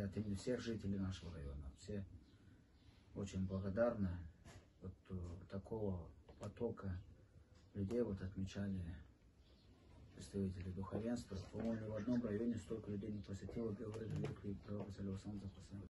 от имени всех жителей нашего района. Все очень благодарны. Вот такого потока людей вот отмечали представители духовенства. По-моему, ни в одном районе столько людей не посетило Белую реликвию пророка, саллиллаху алейхи ва саллям,